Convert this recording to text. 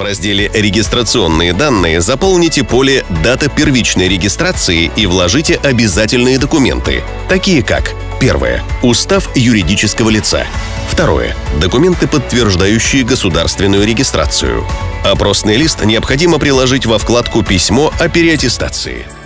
разделе «Регистрационные данные» заполните поле «Дата первичной регистрации» и вложите обязательные документы, такие как: первое – устав юридического лица. Второе – документы, подтверждающие государственную регистрацию. Опросный лист необходимо приложить во вкладку «Письмо о переаттестации».